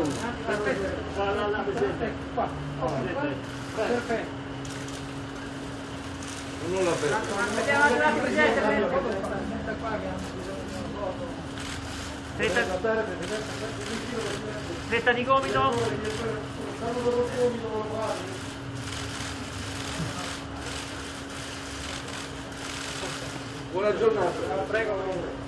Perfetto. Non l'ha aperto. Stretta di gomito. Buona giornata. Prego.